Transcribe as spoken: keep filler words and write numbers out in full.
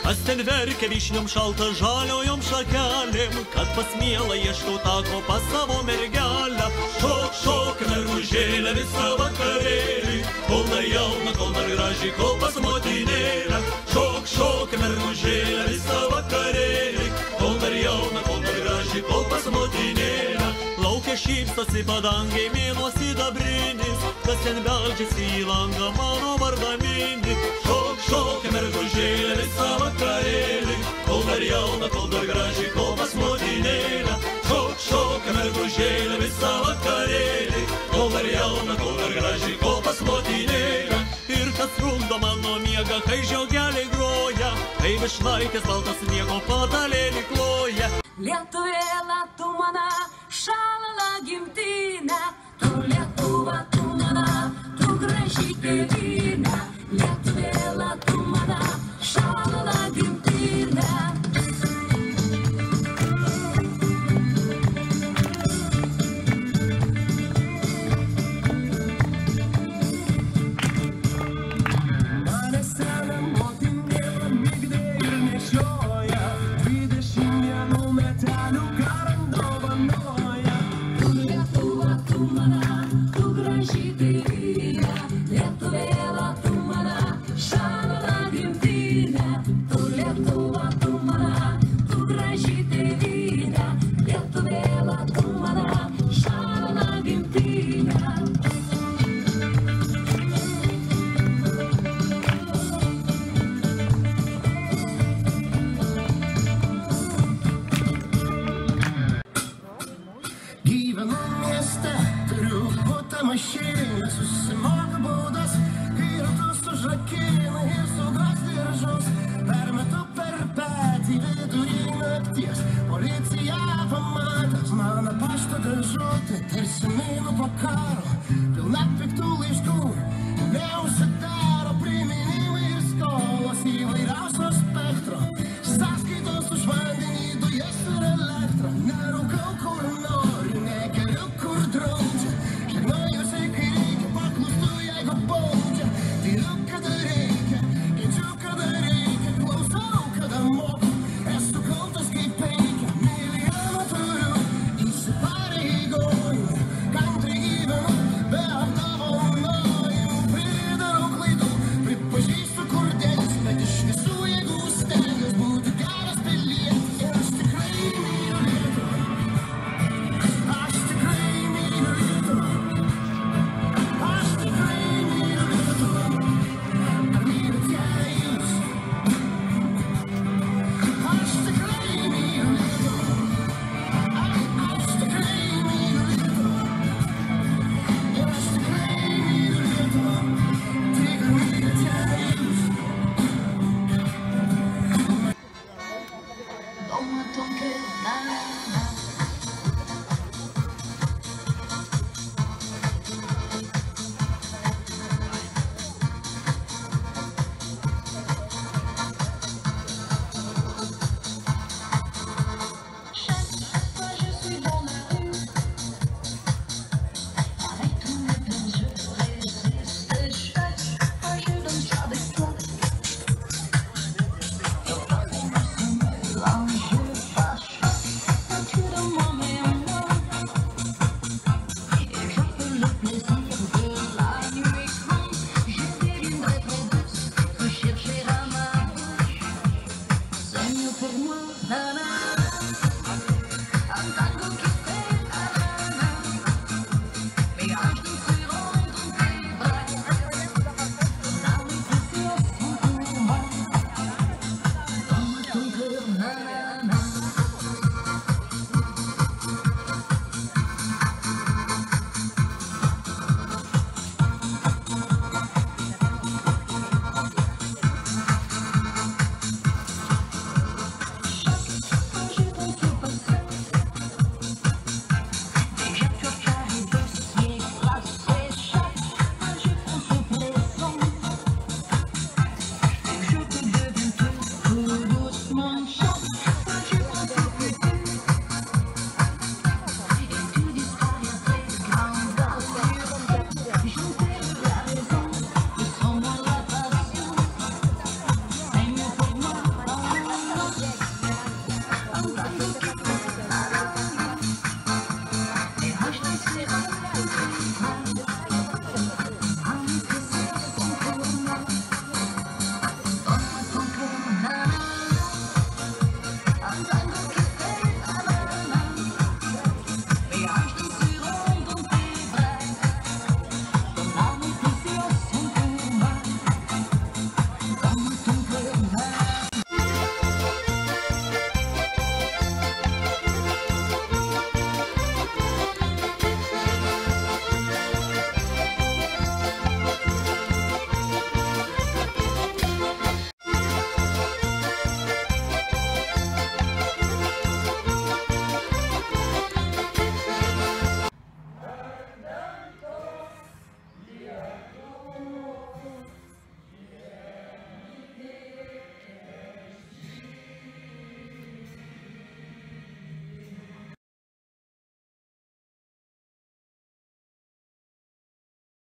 Kas ten verkia vyšniom šalta žaliojom šakelėm, kad pasmiela ieškau tako pas savo mergelę. Šok, šok, mergužėlė visą vakarėlį, kol dar jauna, kol dar graži, kol pas motinėlę. Šok, šok, mergužėlė visą vakarėlį, kol dar jauna, kol dar graži, kol pas motinėlę. Laukia šypsosi padangai mėnuo sidabrinis, kas ten beldžiasi į langą mano vardą mini. Šok, šok, mergužėlė visą vakarėlį, kol dar jauna, kol dar graži, kol pas motinėlę. Šok, šok, mergužėlė visą vakarėlį, kol dar jauna, kol dar graži, kol pas motinėlę. Ir kas trukdo mano miegą, kai žiogeliai groja, kai višnaitės baltas sniego patalėlį kloja. Lietuvėla, tu mana, šalala gimtinė, tu Lietuva, tu mana, tu graži tėvynė. Lietuvėla, tu mana, šalala gimtinė. Mane sena motinėla migdė ir nešioja, dvidešimt vienų metelių karant dovanoja. Tu Lietuva, tu mana, tu graži tėvynė. Lietuvėla, tu mana, šalala gimtinė. Tu Lietuva, tu mana, tu graži tėvynė. Lietuvėla, tu mana, šalala gimtinė. Gyvenu mieste, turiu butą mašiną, susimoka baudas, kai ratus užrakina ir sugas diržus. Permetu per petį vidurį nakties, policija pamatęs mano pašto dėžutę, tarsi minu po karo, pilna piktų laiškų, neužsidaro priminimai ir skolos įvairiausio spektro, sąskaitos už vandenį, dujas ir elektrą. Nerūkau kur noriu, negeriu kur draudžia, žegnojusi kai reikia, paklūstu jeigu baudžia. Tyriu kada reikia, kenčiu kada reikia, klausau kada moku, esu kaltas kaip penkia. Milijoną turiu, įsipareigojimų, kantriai gyvenu, be apdovanojimų. Pridarau klaidų, pripažįstu kur dėtis, bet iš visų jėgų stengiuos būti geras pilietis. Ir aš tikrai myliu Lietuvą, aš tikrai myliu Lietuvą, aš tikrai myliu Lietuvą. Ar mylite jūs? Aš tikrai myliu Lietuvą, aš tikrai myliu Lietuvą, ir aš tikrai myliu Lietuvą. Tik ar mylite jūs? Doma tokia dana. Pour moi, nana.